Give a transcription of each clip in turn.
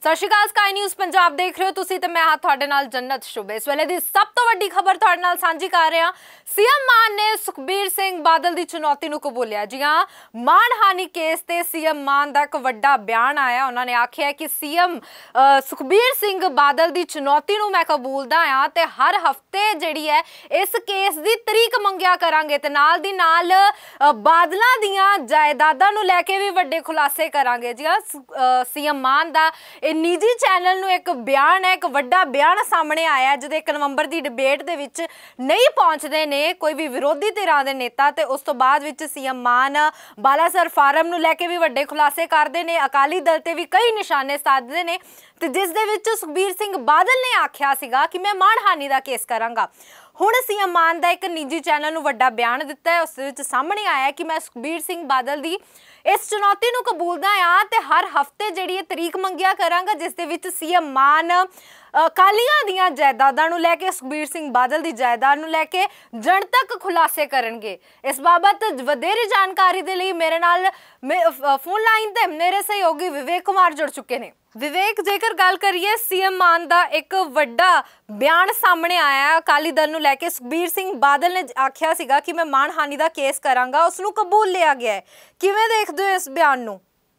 ਸਤਿ Sri Akal Sky News Punjab ਦੇਖ ਰਹੇ ਹੋ ਤੁਸੀਂ ਤੇ ਮੈਂ ਹਾਂ ਤੁਹਾਡੇ ਨਾਲ ਜੰਨਤ ਸ਼ੁਭ। ਇਸ ਵੇਲੇ ਦੀ ਸਭ ਤੋਂ ਵੱਡੀ ਖਬਰ ਤੁਹਾਡੇ ਨਾਲ ਸਾਂਝੀ ਕਰ ਰਹੇ ਹਾਂ। ਸੀਐਮ ਮਾਨ ਨੇ ਸੁਖਬੀਰ ਸਿੰਘ ਬਾਦਲ ਦੀ ਚੁਣੌਤੀ ਨੂੰ ਕਬੂਲਿਆ। ਜੀ ਹਾਂ, ਮਾਨਹਾਨੀ ਕੇਸ ਤੇ ਸੀਐਮ ਮਾਨ ਦਾ ਇੱਕ ਵੱਡਾ ਬਿਆਨ ਆਇਆ। ਉਹਨਾਂ ਨੇ ਆਖਿਆ ਕਿ ਸੀਐਮ ਸੁਖਬੀਰ ਸਿੰਘ ਬਾਦਲ ਦੀ ਚੁਣੌਤੀ ਨੂੰ ਮੈਂ ਕਬੂਲਦਾ ਹਾਂ ਤੇ ਹਰ ਹਫਤੇ ਜਿਹੜੀ ਹੈ ਇਸ ਕੇਸ ਦੀ ਤਰੀਕ ਮੰਗਿਆ ਕਰਾਂਗੇ ਤੇ ਨਾਲ ਦੀ ਨਾਲ ਬਾਦਲਾਂ ਦੀਆਂ ਜਾਇਦਾਦਾਂ ਨੂੰ ਲੈ ਕੇ ਵੀ ਵੱਡੇ ਖੁਲਾਸੇ ਕਰਾਂਗੇ। ਜੀ ਹਾਂ, ਸੀਐਮ ਮਾਨ ਦਾ ਨਿੱਜੀ ਚੈਨਲ ਨੂੰ ਇੱਕ ਬਿਆਨ ਹੈ, ਇੱਕ ਵੱਡਾ ਬਿਆਨ ਸਾਹਮਣੇ ਆਇਆ ਜਿਹਦੇ 1 ਨਵੰਬਰ ਦੀ ਡਿਬੇਟ ਦੇ ਵਿੱਚ ਨਹੀਂ ਪਹੁੰਚਦੇ ਨੇ ਕੋਈ ਵੀ ਵਿਰੋਧੀ ਧਿਰਾਂ ਦੇ ਨੇਤਾ ਤੇ ਉਸ ਤੋਂ ਬਾਅਦ ਵਿੱਚ ਸੀਐਮ ਮਾਨ ਬਾਲਾਸਰ ਫਾਰਮ ਨੂੰ ਲੈ ਕੇ ਵੀ ਵੱਡੇ ਖੁਲਾਸੇ ਕਰਦੇ ਨੇ, ਅਕਾਲੀ ਦਲ ਤੇ ਵੀ ਕਈ ਨਿਸ਼ਾਨੇ ਸਾਧਦੇ ਨੇ ਤੇ ਜਿਸ ਦੇ ਵਿੱਚ ਸੁਖਬੀਰ ਸਿੰਘ ਬਾਦਲ ਨੇ ਆਖਿਆ ਸੀਗਾ ਕਿ ਮੈਂ ਮਾਨਹਾਨੀ ਦਾ ਕੇਸ ਕਰਾਂਗਾ। ਹੁਣ ਸੀਐਮ ਮਾਨ ਦਾ ਇੱਕ ਨਿੱਜੀ ਚੈਨਲ ਨੂੰ ਵੱਡਾ ਬਿਆਨ ਦਿੱਤਾ ਹੈ। ਉਸ ਦੇ ਵਿੱਚ ਸਾਹਮਣੇ ਆਇਆ ਕਿ ਮੈਂ ਸੁਖਬੀਰ ਸਿੰਘ ਬਾਦਲ ਦੀ ਇਸ ਚੁਣੌਤੀ ਨੂੰ ਕਬੂਲਦਾ ਹਾਂ ਤੇ ਹਰ ਹਫਤੇ ਜਿਹੜੀ ਇਹ ਤਰੀਕ ਮੰਗਿਆ ਕਰਾਂਗਾ ਜਿਸ ਦੇ ਵਿੱਚ ਸੀਐਮ ਮਾਨ ਅਕਾਲੀਆਂ ਦੀਆਂ ਜਾਇਦਾਦਾਂ ਨੂੰ ਲੈ ਕੇ ਸੁਖਬੀਰ ਸਿੰਘ ਬਾਦਲ ਦੀ ਜਾਇਦਾਦ ਨੂੰ ਲੈ ਕੇ ਜਨਤਕ ਖੁਲਾਸੇ ਕਰਨਗੇ। ਇਸ ਬਾਬਤ ਵਧੇਰੇ ਜਾਣਕਾਰੀ ਦੇ ਲਈ ਮੇਰੇ ਨਾਲ ਫੋਨ ਲਾਈਨ ਤੇ ਮੇਰੇ ਸਹਿਯੋਗੀ ਵਿਵੇਕ ਕੁਮਾਰ ਜੁੜ ਚੁੱਕੇ ਨੇ। ਵਿਵੇਕ, ਜੇਕਰ ਗੱਲ ਕਰੀਏ ਸੀਐਮ ਮਾਨ ਦਾ ਇੱਕ ਵੱਡਾ ਬਿਆਨ ਸਾਹਮਣੇ ਆਇਆ ਅਕਾਲੀ ਦਲ ਨੂੰ ਲੈ ਕੇ। ਸੁਖਬੀਰ ਸਿੰਘ ਬਾਦਲ ਨੇ ਆਖਿਆ ਸੀਗਾ ਕਿ ਮੈਂ ਮਾਨਹਾਨੀ ਦਾ ਕੇਸ ਕਰਾਂਗਾ, ਉਸ ਨੂੰ ਕਬੂਲ ਲਿਆ ਗਿਆ ਹੈ। ਕਿਵੇਂ ਦੇਖਦੇ ਹੋ ਇਸ ਬਿਆਨ ਨੂੰ?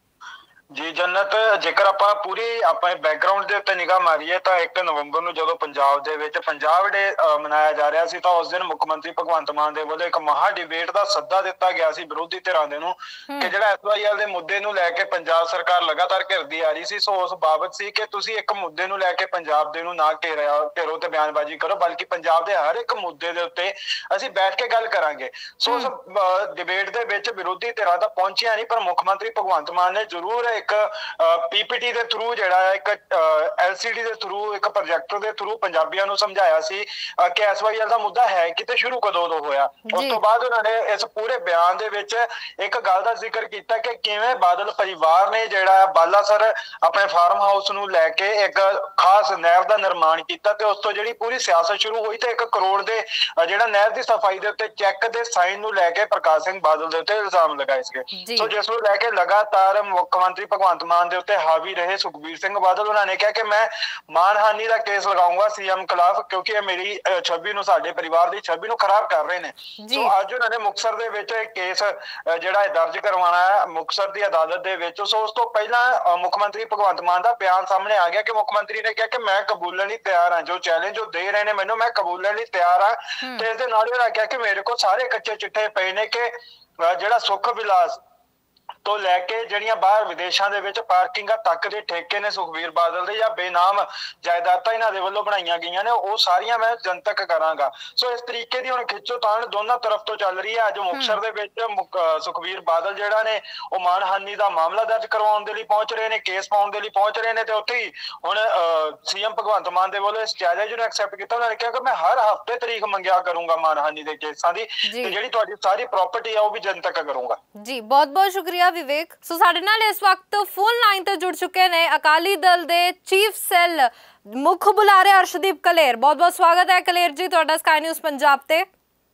ਜੀ ਜੰਨਤ, ਜੇਕਰ ਆਪਾਂ ਪੂਰੀ ਆਪਣੇ ਬੈਕਗਰਾਉਂਡ ਦੇ ਉੱਤੇ ਨਿਗਾਹ ਮਾਰੀਏ ਤਾਂ 1 ਨਵੰਬਰ ਨੂੰ ਜਦੋਂ ਪੰਜਾਬ ਦੇ ਵਿੱਚ ਪੰਜਾਬ ਡੇ ਮਨਾਇਆ ਜਾ ਰਿਹਾ ਸੀ ਤਾਂ ਉਸ ਦਿਨ ਮੁੱਖ ਮੰਤਰੀ ਭਗਵੰਤ ਮਾਨ ਦੇ ਵੱਲੋਂ ਇੱਕ ਮਹਾ ਡਿਬੇਟ ਦਾ ਸੱਦਾ ਦਿੱਤਾ ਗਿਆ ਸੀ ਵਿਰੋਧੀ ਧਿਰਾਂ ਦੇ ਨੂੰ ਕਿ ਜਿਹੜਾ ਐਸਵਾਈਐਲ ਦੇ ਮੁੱਦੇ ਨੂੰ ਲੈ ਕੇ ਪੰਜਾਬ ਸਰਕਾਰ ਲਗਾਤਾਰ ਘਿਰਦੀ ਆ ਰਹੀ ਸੀ। ਸੋ ਉਸ ਬਾਬਤ ਸੀ ਕਿ ਤੁਸੀਂ ਇੱਕ ਮੁੱਦੇ ਨੂੰ ਲੈ ਕੇ ਪੰਜਾਬ ਦੇ ਨੂੰ ਨਾ ਘੇਰੋ ਤੇ ਬਿਆਨਬਾਜ਼ੀ ਕਰੋ, ਬਲਕਿ ਪੰਜਾਬ ਦੇ ਹਰ ਇੱਕ ਮੁੱਦੇ ਦੇ ਉੱਤੇ ਅਸੀਂ ਬੈਠ ਕੇ ਗੱਲ ਕਰਾਂਗੇ। ਸੋ ਉਸ ਡਿਬੇਟ ਦੇ ਵਿੱਚ ਵਿਰੋਧੀ ਧਿਰਾਂ ਤਾਂ ਪਹੁੰਚਿਆ ਨਹੀਂ, ਪਰ ਮੁੱਖ ਮੰਤਰੀ ਭਗਵੰਤ ਮਾਨ ਨੇ ਜ਼ਰੂਰ ਇੱਕ ਪੀਪੀਟੀ ਦੇ ਥਰੂ ਜਿਹੜਾ ਹੈ ਇੱਕ ਐਲਸੀਡੀ ਦੇ ਥਰੂ ਇੱਕ ਪ੍ਰੋਜੈਕਟਰ ਦੇ ਥਰੂ ਪੰਜਾਬੀਆਂ ਨੂੰ ਸਮਝਾਇਆ ਸੀ ਕਿ ਐਸਵਾਈਐਲ ਦਾ ਮੁੱਦਾ ਹੈ ਕਿਤੇ ਸ਼ੁਰੂ ਕਦੋਂ ਤੋਂ ਹੋਇਆ। ਉਸ ਤੋਂ ਬਾਅਦ ਉਹਨਾਂ ਨੇ ਇਸ ਪੂਰੇ ਬਿਆਨ ਦੇ ਵਿੱਚ ਇੱਕ ਗੱਲ ਦਾ ਜ਼ਿਕਰ ਕੀਤਾ ਕਿ ਕਿਵੇਂ ਬਾਦਲ ਪਰਿਵਾਰ ਨੇ ਜਿਹੜਾ ਬਾਲਾਸਰ ਆਪਣੇ ਫਾਰਮ ਹਾਊਸ ਨੂੰ ਲੈ ਕੇ ਇੱਕ ਖਾਸ ਨਹਿਰ ਦਾ ਨਿਰਮਾਣ ਕੀਤਾ ਤੇ ਉਸ ਤੋਂ ਜਿਹੜੀ ਪੂਰੀ ਸਿਆਸਤ ਸ਼ੁਰੂ ਹੋਈ ਤੇ 1 ਕਰੋੜ ਦੇ ਜਿਹੜਾ ਨਹਿਰ ਦੀ ਸਫਾਈ ਦੇ ਉੱਤੇ ਚੈੱਕ ਦੇ ਸਾਈਨ ਨੂੰ ਲੈ ਕੇ ਪ੍ਰਕਾਸ਼ ਸਿੰਘ ਬਾਦਲ ਦੇ ਉੱਤੇ ਇਲਜ਼ਾਮ ਲਗਾਏ ਸੀਗੇ। ਸੋ ਜਿਸ ਨੂੰ ਲੈ ਕੇ ਲਗਾਤਾਰ ਮੁੱਖ ਮੰਤਰੀ ਭਗਵੰਤ ਮਾਨ ਦੇ ਉੱਤੇ ਹਾਵੀ ਰਹੇ ਸੁਖਬੀਰ ਸਿੰਘ ਬਾਦਲ। ਉਹਨਾਂ ਨੇ ਕਿਹਾ ਕਿ ਮੈਂ ਮਾਨਹਾਨੀ ਦਾ ਕੇਸ ਲਗਾਉਂਗਾ ਸੀਐਮ ਖਿਲਾਫ ਕਿਉਂਕਿ ਇਹ ਮੇਰੀ ਛਵੀ ਨੂੰ, ਸਾਡੇ ਪਰਿਵਾਰ ਦੀ ਛਵੀ ਨੂੰ ਖਰਾਬ ਕਰ ਰਹੇ ਨੇ। ਸੋ ਅੱਜ ਉਹਨਾਂ ਨੇ ਮੁਕਤਸਰ ਦੇ ਵਿੱਚ ਇਹ ਕੇਸ ਜਿਹੜਾ ਦਰਜ ਕਰਵਾਉਣਾ ਹੈ ਮੁਕਤਸਰ ਦੀ ਅਦਾਲਤ ਦੇ ਵਿੱਚ। ਸੋ ਉਸ ਤੋਂ ਪਹਿਲਾਂ ਮੁੱਖ ਮੰਤਰੀ ਭਗਵੰਤ ਮਾਨ ਦਾ ਬਿਆਨ ਸਾਹਮਣੇ ਆ ਗਿਆ ਕਿ ਮੁੱਖ ਮੰਤਰੀ ਨੇ ਕਿਹਾ ਕਿ ਮੈਂ ਕਬੂਲਣ ਲਈ ਤਿਆਰ ਹਾਂ, ਜੋ ਚੈਲੰਜ ਉਹ ਦੇ ਰਹੇ ਨੇ ਮੈਨੂੰ ਮੈਂ ਕਬੂਲਣ ਲਈ ਤਿਆਰ ਹਾਂ। ਤੇ ਇਸ ਦੇ ਨਾਲ ਉਹਨਾਂ ਕਿਹਾ ਕਿ ਮੇਰੇ ਕੋਲ ਸਾਰੇ ਕੱਚੇ ਚਿੱਟੇ ਪਏ ਨੇ ਕਿ ਜਿਹੜਾ ਸੁੱਖ ਵਿਲਾਸ ਤੋਂ ਲੈ ਕੇ ਜਿਹੜੀਆਂ ਬਾਹਰ ਵਿਦੇਸ਼ਾਂ ਦੇ ਵਿੱਚ ਪਾਰਕਿੰਗਾਂ ਤੱਕ ਦੇ ਠੇਕੇ ਨੇ ਸੁਖਬੀਰ ਬਾਦਲ ਦੇ ਜਾਂ ਬੇਨਾਮ ਜਾਇਦਾਦਾਂ ਇਹਨਾਂ ਦੇ ਵੱਲੋਂ ਬਣਾਈਆਂ ਗਈਆਂ ਨੇ ਉਹ ਸਾਰੀਆਂ ਮੈਂ ਜਨਤਕ ਕਰਾਂਗਾ। ਸੋ ਇਸ ਤਰੀਕੇ ਦੀ ਹੁਣ ਖਿੱਚੋਤਾਣ ਦੋਨਾਂ ਤਰਫ ਤੋਂ ਚੱਲ ਰਹੀ ਹੈ। ਅੱਜ ਮੁਕਤਸਰ ਦੇ ਵਿੱਚ ਸੁਖਬੀਰ ਬਾਦਲ ਜਿਹੜਾ ਨੇ ਉਹ ਮਾਨਹਾਨੀ ਦਾ ਮਾਮਲਾ ਦਰਜ ਕਰਵਾਉਣ ਦੇ ਲਈ ਪਹੁੰਚ ਰਹੇ ਨੇ, ਕੇਸ ਪਾਉਣ ਦੇ ਲਈ ਪਹੁੰਚ ਰਹੇ ਨੇ ਤੇ ਉੱਥੇ ਹੀ ਹੁਣ ਸੀਐਮ ਭਗਵੰਤ ਮਾਨ ਦੇ ਵੱਲੋਂ ਇਸ ਚੈਲੰਜ ਨੂੰ ਐਕਸੈਪਟ ਕੀਤਾ। ਉਹਨਾਂ ਨੇ ਕਿਹਾ ਕਿ ਮੈਂ ਹਰ ਹਫ਼ਤੇ ਤਰੀਕ ਮੰਗਿਆ ਕਰੂੰਗਾ ਮਾਨਹਾਨੀ ਦੇ ਕੇਸਾਂ ਦੀ ਤੇ ਜਿਹੜੀ ਤੁਹਾਡੀ ਸਾਰੀ ਪ੍ਰਾਪਰਟੀ ਆ ਉਹ ਵੀ ਜਨਤਕ ਕਰੂੰਗਾ। ਜੀ ਬਹੁਤ ਬਹੁਤ ਸ਼ੁਕਰੀਆ ਵਿਵੇਕ। ਸੋ ਸਾਡੇ ਨਾਲ ਇਸ ਵਕਤ ਫੋਨ ਲਾਈਨ ਤੇ ਜੁੜ ਚੁੱਕੇ ਨੇ ਅਕਾਲੀ ਦਲ ਦੇ ਚੀਫ ਸੈੱਲ ਮੁੱਖ ਬੁਲਾਰੇ ਅਰਸ਼ਦੀਪ ਕਲੇਰ। ਬਹੁਤ ਬਹੁਤ ਸਵਾਗਤ ਹੈ ਕਲੇਰ ਜੀ ਤੁਹਾਡਾ ਸਕਾਈ ਨਿਊਜ਼ ਪੰਜਾਬ ਤੇ।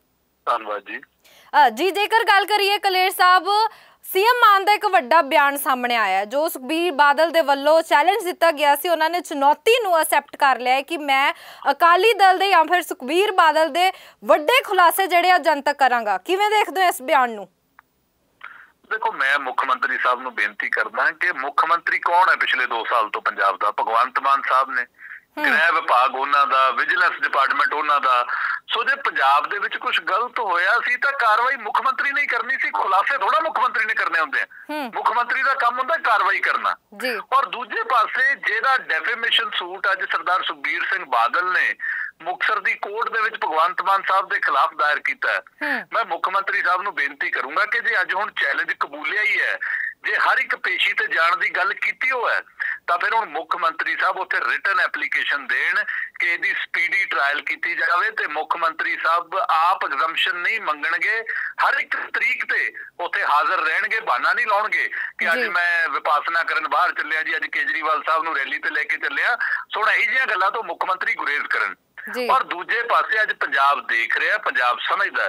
ਧੰਨਵਾਦ ਜੀ। ਜੀ ਜੇਕਰ ਗੱਲ ਕਰੀਏ ਕਲੇਰ ਸਾਹਿਬ, ਸੀਐਮ ਮਾਨ ਦਾ ਇੱਕ ਵੱਡਾ ਬਿਆਨ ਸਾਹਮਣੇ ਆਇਆ ਜੋ ਸੁਖਬੀਰ ਬਾਦਲ ਦੇ ਵੱਲੋਂ ਚੈਲੰਜ ਦਿੱਤਾ ਗਿਆ ਸੀ। ਉਹਨਾਂ ਨੇ ਚੁਣੌਤੀ ਨੂੰ ਅਸੈਪਟ ਕਰ ਲਿਆ ਕਿ ਮੈਂ ਅਕਾਲੀ ਦਲ ਦੇ ਜਾਂ ਫਿਰ ਸੁਖਬੀਰ ਬਾਦਲ ਦੇ ਵੱਡੇ ਖੁਲਾਸੇ ਜਿਹੜੇ ਆ ਜਨਤਕ ਕਰਾਂਗਾ। ਕਿਵੇਂ ਦੇਖਦੇ ਹੋ ਇਸ ਬਿਆਨ ਨੂੰ? देखो, मैं मुख्यमंत्री साहब ਨੂੰ ਬੇਨਤੀ ਕਰਦਾ ਕਿ ਮੁੱਖ ਮੰਤਰੀ ਕੌਣ ਹੈ ਪਿਛਲੇ 2 ਸਾਲ ਤੋਂ ਪੰਜਾਬ ਦਾ? ਭਗਵੰਤ ਮਾਨ ਸਾਹਿਬ ਨੇ। ਗ੍ਰਹਿ ਵਿਭਾਗ ਉਹਨਾਂ ਦਾ, ਵਿਜੀਲੈਂਸ ਡਿਪਾਰਟਮੈਂਟ ਉਹਨਾਂ ਦਾ। ਸੋ ਜੇ ਪੰਜਾਬ ਦੇ ਵਿੱਚ ਕੁਝ ਗਲਤ ਹੋਇਆ ਸੀ ਤਾਂ ਕਾਰਵਾਈ ਮੁੱਖ ਮੰਤਰੀ ਨੇ ਕਰਨੀ ਸੀ, ਖੁਲਾਸੇ ਥੋੜਾ ਮੁੱਖ ਮੰਤਰੀ ਨੇ ਕਰਨੇ ਹੁੰਦੇ ਆ। ਮੁੱਖ ਮੰਤਰੀ ਦਾ ਕੰਮ ਹੁੰਦਾ ਕਾਰਵਾਈ ਕਰਨਾ। ਔਰ ਦੂਜੇ ਪਾਸੇ ਜਿਹੜਾ ਡੈਫੇਮੇਸ਼ਨ ਸੂਟ ਅੱਜ ਸਰਦਾਰ ਸੁਖਬੀਰ ਸਿੰਘ ਬਾਦਲ ਨੇ ਮੁਕਤਸਰ ਦੀ ਕੋਰਟ ਦੇ ਵਿੱਚ ਭਗਵੰਤ ਮਾਨ ਸਾਹਿਬ ਦੇ ਖਿਲਾਫ ਦਾਇਰ ਕੀਤਾ ਹੈ, ਮੈਂ ਮੁੱਖ ਮੰਤਰੀ ਸਾਹਿਬ ਨੂੰ ਬੇਨਤੀ ਕਰੂੰਗਾ ਕਿ ਜੇ ਅੱਜ ਹੁਣ ਚੈਲੰਜ ਕਬੂਲਿਆ ਹੀ ਹੈ, ਜੇ ਹਰ ਇੱਕ ਪੇਸ਼ੀ ਤੇ ਜਾਣ ਦੀ ਗੱਲ ਕੀਤੀ ਹੋ ਹੈ ਤਾਂ ਫਿਰ ਹੁਣ ਮੁੱਖ ਮੰਤਰੀ ਸਾਹਿਬ ਉੱਥੇ ਰਿਟਨ ਐਪਲੀਕੇਸ਼ਨ ਦੇਣ ਕਿ ਇਹਦੀ ਸਪੀਡੀ ਟ੍ਰਾਇਲ ਕੀਤੀ ਜਾਵੇ ਤੇ ਮੁੱਖ ਮੰਤਰੀ ਸਾਹਿਬ ਆਪ ਐਗਜ਼ੰਪਸ਼ਨ ਨਹੀਂ ਮੰਗਣਗੇ, ਹਰ ਇੱਕ ਤਰੀਕ ਤੇ ਉੱਥੇ ਹਾਜ਼ਰ ਰਹਿਣਗੇ, ਬਹਾਨਾ ਨਹੀਂ ਲਾਉਣਗੇ ਕਿ ਅੱਜ ਮੈਂ ਵਿਪਾਸਨਾ ਕਰਨ ਬਾਹਰ ਚੱਲਿਆ ਜੀ, ਅੱਜ ਕੇਜਰੀਵਾਲ ਸਾਹਿਬ ਨੂੰ ਰੈਲੀ ਤੇ ਲੈ ਕੇ ਚੱਲਿਆ। ਸੋ ਇਹੋ ਜਿਹੀਆਂ ਗੱਲਾਂ ਤੋਂ ਮੁੱਖ ਮੰਤਰੀ ਗੁਰੇਜ਼ ਕਰਨ। ਔਰ ਦੂਜੇ ਪਾਸੇ ਅੱਜ ਪੰਜਾਬ ਦੇਖ ਰਿਹਾ, ਪੰਜਾਬ ਸਮਝਦਾ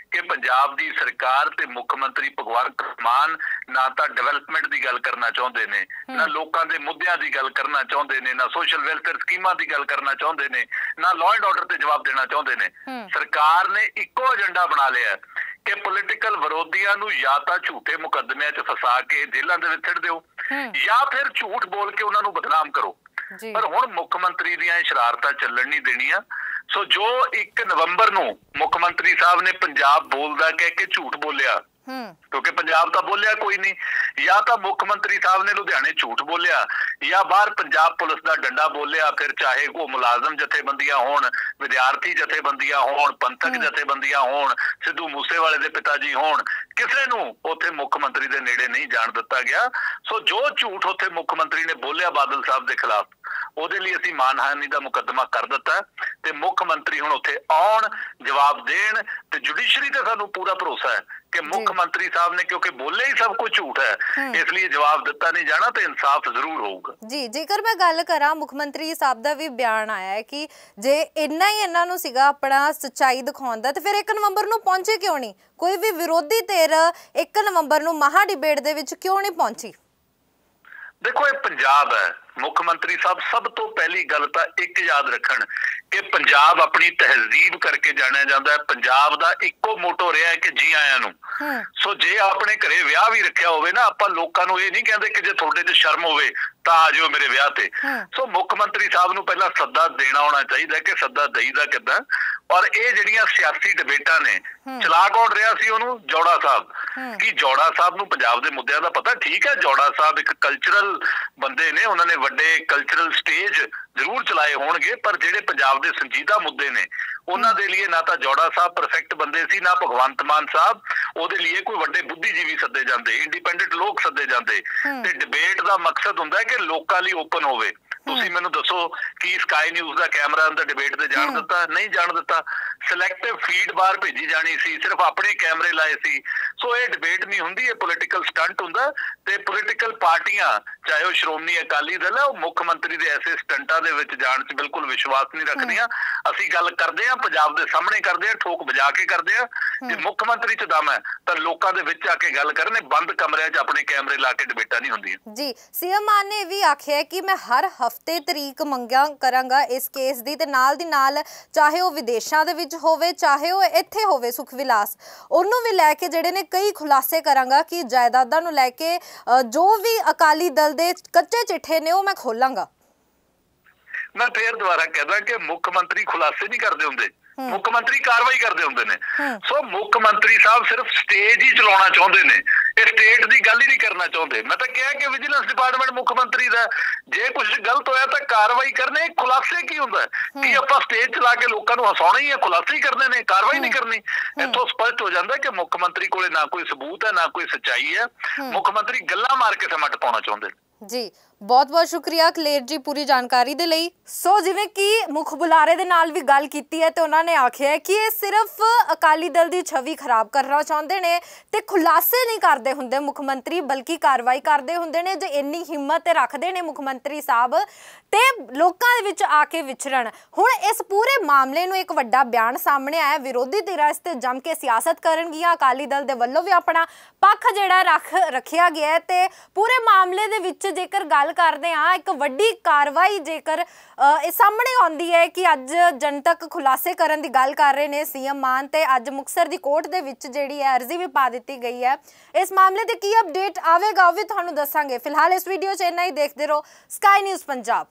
ਕਿ ਪੰਜਾਬ ਦੀ ਸਰਕਾਰ ਤੇ ਮੁੱਖ ਮੰਤਰੀ ਭਗਵੰਤ ਮਾਨ ਨਾ ਤਾਂ ਡਿਵੈਲਪਮੈਂਟ ਦੀ ਗੱਲ ਕਰਨਾ ਚਾਹੁੰਦੇ ਨੇ, ਨਾ ਲੋਕਾਂ ਦੇ ਮੁੱਦਿਆਂ ਦੀ ਗੱਲ ਕਰਨਾ ਚਾਹੁੰਦੇ ਨੇ, ਨਾ ਸੋਸ਼ਲ ਵੈਲਫੇਅਰ ਸਕੀਮਾਂ ਦੀ ਗੱਲ ਕਰਨਾ ਚਾਹੁੰਦੇ ਨੇ, ਨਾ ਲਾਅ ਐਂਡ ਆਰਡਰ ਤੇ ਜਵਾਬ ਦੇਣਾ ਚਾਹੁੰਦੇ ਨੇ। ਸਰਕਾਰ ਨੇ ਇੱਕੋ ਏਜੰਡਾ ਬਣਾ ਲਿਆ ਕਿ ਪੋਲੀਟੀਕਲ ਵਿਰੋਧੀਆਂ ਨੂੰ ਜਾਂ ਤਾਂ ਝੂਠੇ ਮੁਕੱਦਮਿਆਂ 'ਚ ਫਸਾ ਕੇ ਜੇਲ੍ਹਾਂ ਦੇ ਵਿੱਚ ਸਿੱਟ ਦਿਓ ਜਾਂ ਫਿਰ ਝੂਠ ਬੋਲ ਕੇ ਉਹਨਾਂ ਨੂੰ ਬਦਨਾਮ ਕਰੋ। ਪਰ ਹੁਣ ਮੁੱਖ ਮੰਤਰੀ ਦੀਆਂ ਸ਼ਰਾਰਤਾਂ ਚੱਲਣ ਨਹੀਂ ਦੇਣੀਆਂ। ਸੋ ਜੋ 1 ਨਵੰਬਰ ਨੂੰ ਮੁੱਖ ਮੰਤਰੀ ਸਾਹਿਬ ਨੇ ਪੰਜਾਬ ਬੋਲਦਾ ਕਹਿ ਕੇ ਝੂਠ ਬੋਲਿਆ, ਕਿਉਂਕਿ ਪੰਜਾਬ ਤਾਂ ਬੋਲਿਆ ਕੋਈ ਨਹੀਂ, ਜਾਂ ਤਾਂ ਮੁੱਖ ਮੰਤਰੀ ਸਾਹਿਬ ਨੇ ਲੁਧਿਆਣੇ ਝੂਠ ਬੋਲਿਆ ਜਾਂ ਬਾਹਰ ਪੰਜਾਬ ਪੁਲਿਸ ਦਾ ਡੰਡਾ ਬੋਲਿਆ, ਫਿਰ ਚਾਹੇ ਉਹ ਮੁਲਾਜ਼ਮ ਜਥੇਬੰਦੀਆਂ ਹੋਣ, ਵਿਦਿਆਰਥੀ ਜਥੇਬੰਦੀਆਂ ਹੋਣ, ਪੰਥਕ ਜਥੇਬੰਦੀਆਂ ਹੋਣ, ਸਿੱਧੂ ਮੂਸੇਵਾਲੇ ਦੇ ਪਿਤਾ ਜੀ ਹੋਣ, ਕਿਸੇ ਨੂੰ ਉੱਥੇ ਮੁੱਖ ਮੰਤਰੀ ਦੇ ਨੇੜੇ ਨਹੀਂ ਜਾਣ ਦਿੱਤਾ ਗਿਆ। ਸੋ ਜੋ ਝੂਠ ਉੱਥੇ ਮੁੱਖ ਮੰਤਰੀ ਨੇ ਬੋਲਿਆ ਬਾਦਲ ਸਾਹਿਬ ਦੇ ਖਿਲਾਫ, ਉਹਦੇ ਲਈ ਅਸੀਂ ਮਾਨਹਾਨੀ ਦਾ ਮੁਕੱਦਮਾ ਕਰ ਦਿੱਤਾ ਤੇ ਮੁੱਖ ਮੰਤਰੀ ਹੁਣ ਉੱਥੇ ਆਉਣ, ਜਵਾਬ ਦੇਣ ਤੇ ਜੁਡੀਸ਼ਰੀ ਤੇ ਸਾਨੂੰ ਪੂਰਾ ਭਰੋਸਾ ਹੈ ਕਿ ਮੁੱਖ ਮੰਤਰੀ ਸਾਹਿਬ ਨੇ, ਕਿਉਂਕਿ ਬੋਲੇ ਹੀ ਸਭ ਕੁਝ ਝੂਠ ਹੈ, ਇਸ ਲਈ ਜਵਾਬ ਦਿੱਤਾ ਨਹੀਂ ਜਾਣਾ ਤੇ ਇਨਸਾਫ ਜ਼ਰੂਰ ਹੋਊਗਾ। ਜੀ, ਜੇਕਰ ਮੈਂ ਗੱਲ ਕਰਾਂ, ਮੁੱਖ ਮੰਤਰੀ ਸਾਹਿਬ ਦਾ ਵੀ ਬਿਆਨ ਆਇਆ ਹੈ ਕਿ ਜੇ ਇੰਨਾ ਹੀ ਇਹਨਾਂ ਨੂੰ ਸੀਗਾ ਆਪਣਾ ਸੱਚਾਈ ਦਿਖਾਉਣ ਦਾ ਤੇ ਫਿਰ 1 ਨਵੰਬਰ ਨੂੰ ਪਹੁੰਚੇ ਕਿਉਂ ਨਹੀਂ? ਕੋਈ ਵੀ ਵਿਰੋਧੀ ਧਿਰ 1 ਨਵੰਬਰ ਨੂੰ ਮਹਾ ਡਿਬੇਟ ਦੇ ਵਿੱਚ ਕਿਉਂ ਨਹੀਂ ਪਹੁੰਚੀ? ਦੇਖੋ, ਇਹ ਪੰਜਾਬ ਹੈ। ਮੁੱਖ ਮੰਤਰੀ ਸਾਹਿਬ ਸਭ ਤੋਂ ਪਹਿਲੀ ਗੱਲ ਤਾਂ ਇੱਕ ਯਾਦ ਰੱਖਣ ਕਿ ਪੰਜਾਬ ਆਪਣੀ ਤਹਿਜ਼ੀਬ ਕਰਕੇ ਜਾਣਿਆ ਜਾਂਦਾ ਹੈ। ਪੰਜਾਬ ਦਾ ਇੱਕੋ ਮੋਟੋ ਰਿਹਾ ਹੈ ਕਿ ਜੀ ਆਇਆਂ ਨੂੰ। ਸੋ ਜੇ ਆਪਣੇ ਘਰੇ ਵਿਆਹ ਵੀ ਰੱਖਿਆ ਹੋਵੇ ਨਾ, ਆਪਾਂ ਲੋਕਾਂ ਨੂੰ ਇਹ ਨਹੀਂ ਕਹਿੰਦੇ ਕਿ ਜੇ ਤੁਹਾਡੇ 'ਚ ਸ਼ਰਮ ਹੋਵੇ ਤਾਂ ਆ ਜਾਓ ਮੇਰੇ ਵਿਆਹ ਤੇ। ਸੋ ਮੁੱਖ ਮੰਤਰੀ ਸਾਹਿਬ ਨੂੰ ਪਹਿਲਾਂ ਸੱਦਾ ਦੇਣਾ ਆਉਣਾ ਚਾਹੀਦਾ ਕਿ ਸੱਦਾ ਦੇਈਦਾ ਕਿੱਦਾਂ। ਔਰ ਇਹ ਜਿਹੜੀਆਂ ਸਿਆਸੀ ਡਿਬੇਟਾਂ ਨੇ, ਚਲਾ ਕੌਣ ਰਿਹਾ ਸੀ ਉਹਨੂੰ? ਜੌੜਾ ਸਾਹਿਬ। ਕੀ ਜੌੜਾ ਸਾਹਿਬ ਨੂੰ ਪੰਜਾਬ ਦੇ ਮੁੱਦਿਆਂ ਦਾ ਪਤਾ? ਠੀਕ ਹੈ, ਜੌੜਾ ਸਾਹਿਬ ਇੱਕ ਕਲਚਰਲ ਬੰਦੇ ਨੇ, ਉਹਨਾਂ ਨੇ ਵੱਡੇ ਕਲਚਰਲ ਸਟੇਜ ਜ਼ਰੂਰ ਚਲਾਏ ਹੋਣਗੇ, ਪਰ ਜਿਹੜੇ ਪੰਜਾਬ ਦੇ ਸੰਜੀਦਾ ਮੁੱਦੇ ਨੇ ਉਹਨਾਂ ਦੇ ਲਈ ਨਾ ਤਾਂ ਜੌੜਾ ਸਾਹਿਬ ਪਰਫੈਕਟ ਬੰਦੇ ਸੀ, ਨਾ ਭਗਵੰਤ ਮਾਨ ਸਾਹਿਬ। ਉਹਦੇ ਲਈ ਕੋਈ ਵੱਡੇ ਬੁੱਧੀਜੀਵੀ ਸੱਦੇ ਜਾਂਦੇ, ਇੰਡੀਪੈਂਡੈਂਟ ਲੋਕ ਸੱਦੇ ਜਾਂਦੇ। ਤੇ ਡਿਬੇਟ ਦਾ ਮਕਸਦ ਹੁੰਦਾ ਹੈ ਕਿ ਲੋਕਾਂ ਲਈ ਓਪਨ ਹੋਵੇ। ਤੁਸੀਂ ਮੈਨੂੰ ਦੱਸੋ ਕੀ ਸਕਾਈ ਨਿਊਜ਼ ਦਾ ਕੈਮਰਾ ਅੰਦਰ ਡਿਬੇਟ ਤੇ ਜਾਣ ਦਿੱਤਾ? ਨਹੀਂ ਜਾਣ ਦਿੱਤਾ। ਸਿਲੈਕਟਿਵ ਫੀਡ ਬਾਹਰ ਭੇਜੀ ਜਾਣੀ ਸੀ, ਸਿਰਫ ਆਪਣੇ ਕੈਮਰੇ ਲਾਏ ਸੀ। ਸੋ ਇਹ ਡਿਬੇਟ ਨਹੀਂ ਹੁੰਦੀ, ਇਹ ਪੋਲੀਟੀਕਲ ਸਟੰਟ ਹੁੰਦਾ। ਤੇ ਪੋਲੀਟੀਕਲ ਪਾਰਟੀਆਂ, ਚਾਹੇ ਉਹ ਸ਼੍ਰੋਮਣੀ ਅਕਾਲੀ ਦਲ ਹੈ, ਉਹ ਮੁੱਖ ਮੰਤਰੀ ਦੇ ਐਸੇ ਸਟੰਟਾਂ ਦੇ ਵਿੱਚ ਜਾਣ 'ਚ ਬਿਲਕੁਲ ਵਿਸ਼ਵਾਸ ਨਹੀਂ ਰੱਖਦੀਆਂ। ਅਸੀਂ ਗੱਲ ਕਰਦੇ ਹਾਂ ਪੰਜਾਬ ਦੇ ਸਾਹਮਣੇ ਕਰਦੇ ਹਾਂ, ਠੋਕ ਵਜਾ ਕੇ ਕਰਦੇ ਹਾਂ। ਜੇ ਮੁੱਖ ਮੰਤਰੀ 'ਚ ਦਮ ਹੈ ਤਾਂ ਲੋਕਾਂ ਦੇ ਵਿੱਚ ਆ ਕੇ ਗੱਲ ਕਰਨ, ਬੰਦ ਕਮਰਿਆਂ 'ਚ ਆਪਣੇ ਕੈਮਰੇ ਲਾ ਕੇ ਡਿਬੇਟਾਂ ਨਹੀਂ ਹੁੰਦੀਆਂ। ਜੀ, ਸੀਐਮ ਮਾਨ ਨੇ ਵੀ ਆਖਿਆ ਕਿ ਮੈਂ ਹਰ ਹਫਤੇ ਤਰੀਕ ਮੰਗਿਆ ਕਰਾਂਗਾ ਇਸ ਕੇਸ ਦੀ, ਤੇ ਨਾਲ ਦੀ ਨਾਲ ਚਾਹੇ ਉਹ ਵਿਦੇਸ਼ਾਂ ਦੇ ਵਿੱਚ ਹੋਵੇ ਚਾਹੇ ਉਹ ਇੱਥੇ ਹੋਵੇ ਸੁਖ ਵਿਲਾਸ, ਉਹਨੂੰ ਵੀ ਲੈ ਕੇ ਜਿਹੜੇ ਨੇ ਕਈ ਖੁਲਾਸੇ ਕਰਾਂਗਾ ਕਿ ਜਾਇਦਾਦਾਂ ਨੂੰ ਲੈ ਕੇ ਜੋ ਵੀ ਅਕਾਲੀ ਦਲ ਦੇ ਕੱਚੇ ਚਿੱਠੇ ਨੇ ਉਹ ਮੈਂ ਖੋਲਾਂਗਾ। ਮੈਂ ਫੇਰ ਦੁਬਾਰਾ ਕਹਿੰਦਾ ਕਿ ਮੁੱਖ ਮੰਤਰੀ ਖੁਲਾਸੇ ਨਹੀਂ ਕਰਦੇ ਹੁੰਦੇ, ਮੁੱਖ ਮੰਤਰੀ ਕਾਰਵਾਈ ਕਰਦੇ ਹੁੰਦੇ ਨੇ। ਸੋ ਮੁੱਖ ਮੰਤਰੀ ਸਾਹਿਬ ਸਿਰਫ ਸਟੇਜ ਹੀ ਚਲਾਉਣਾ ਚਾਹੁੰਦੇ ਨੇ, ਇਹ ਸਟੇਟ ਦੀ ਗੱਲ ਹੀ ਨਹੀਂ ਕਰਨਾ ਚਾਹੁੰਦੇ। ਮੈਂ ਤਾਂ ਕਿਹਾ ਕਿ ਵਿਜੀਲੈਂਸ ਡਿਪਾਰਟਮੈਂਟ ਮੁੱਖ ਮੰਤਰੀ ਦਾ, ਜੇ ਕੁਝ ਗਲਤ ਹੋਇਆ ਤਾਂ ਕਾਰਵਾਈ ਕਰਨੇ। ਖੁਲਾਸੇ ਕੀ ਹੁੰਦਾ ਕਿ ਆਪਾਂ ਸਟੇਜ ਚਲਾ ਕੇ ਲੋਕਾਂ ਨੂੰ ਹਸਾਉਣਾ ਹੀ ਹੈ? ਖੁਲਾਸੇ ਹੀ ਕਰਨੇ ਨੇ, ਕਾਰਵਾਈ ਨਹੀਂ ਕਰਨੀ। ਇੱਥੋਂ ਸਪਸ਼ਟ ਹੋ ਜਾਂਦਾ ਕਿ ਮੁੱਖ ਮੰਤਰੀ ਕੋਲੇ ਨਾ ਕੋਈ ਸਬੂਤ ਹੈ, ਨਾ ਕੋਈ ਸੱਚਾਈ ਹੈ। ਮੁੱਖ ਮੰਤਰੀ ਗੱਲਾਂ ਮਾਰ ਕੇ ਸਮਟ ਪਾਉਣਾ ਚਾਹੁੰਦੇ। ਜੀ, ਬਹੁਤ ਬਹੁਤ ਸ਼ੁਕਰੀਆ ਕਲੇਰ ਜੀ ਪੂਰੀ ਜਾਣਕਾਰੀ ਦੇ ਲਈ। ਸੋ ਜਿਵੇਂ ਕਿ ਮੁੱਖ ਬੁਲਾਰੇ ਦੇ ਨਾਲ ਵੀ ਗੱਲ ਕੀਤੀ ਹੈ ਤੇ ਉਹਨਾਂ ਨੇ ਆਖਿਆ ਕਿ ਇਹ ਸਿਰਫ ਅਕਾਲੀ ਦਲ ਦੀ ਛਵੀ ਖਰਾਬ ਕਰਨਾ ਚਾਹੁੰਦੇ ਨੇ ਤੇ ਖੁਲਾਸੇ ਨਹੀਂ ਕਰਦੇ ਹੁੰਦੇ ਮੁੱਖ ਮੰਤਰੀ, ਬਲਕਿ ਕਾਰਵਾਈ ਕਰਦੇ ਹੁੰਦੇ ਨੇ। ਜੇ ਇੰਨੀ ਹਿੰਮਤ ਰੱਖਦੇ ਨੇ ਮੁੱਖ ਮੰਤਰੀ ਸਾਹਿਬ ਤੇ ਲੋਕਾਂ ਦੇ ਵਿੱਚ ਆ ਕੇ ਵਿਚਰਨ। ਹੁਣ ਇਸ ਪੂਰੇ ਮਾਮਲੇ ਨੂੰ ਇੱਕ ਵੱਡਾ ਬਿਆਨ ਸਾਹਮਣੇ ਆਇਆ, ਵਿਰੋਧੀ ਧਿਰਾਂ ਇਸ ਤੇ ਜੰਮ ਕੇ ਸਿਆਸਤ ਕਰਨਗੀਆਂ, ਅਕਾਲੀ ਦਲ ਦੇ ਵੱਲੋਂ ਵੀ ਆਪਣਾ ਪੱਖ ਜਿਹੜਾ ਰੱਖਿਆ ਗਿਆ ਹੈ। ਤੇ ਪੂਰੇ ਮਾਮਲੇ ਦੇ ਵਿੱਚ ਜੇਕਰ ਗੱਲ ਕਰਦੇ ਹਾਂ, ਇੱਕ ਵੱਡੀ ਕਾਰਵਾਈ ਜੇਕਰ ਇਹ ਸਾਹਮਣੇ ਆਉਂਦੀ ਹੈ ਕਿ ਅੱਜ ਜਨਤਕ ਖੁਲਾਸੇ ਕਰਨ ਦੀ ਗੱਲ ਕਰ ਰਹੇ ਨੇ ਸੀਐਮ ਮਾਨ, ਤੇ ਅੱਜ ਮੁਕਤਸਰ ਦੀ ਕੋਰਟ ਦੇ ਵਿੱਚ ਜਿਹੜੀ ਹੈ ਅਰਜ਼ੀ ਵੀ ਪਾ ਦਿੱਤੀ ਗਈ ਹੈ। ਇਸ ਮਾਮਲੇ ਤੇ ਕੀ ਅਪਡੇਟ ਆਵੇਗਾ ਉਹ ਵੀ ਤੁਹਾਨੂੰ ਦੱਸਾਂਗੇ। ਫਿਲਹਾਲ ਇਸ ਵੀਡੀਓ 'ਚ ਇੰਨਾ ਹੀ। ਦੇਖਦੇ ਰਹੋ ਸਕਾਈ ਨਿਊਜ਼ ਪੰਜਾਬ।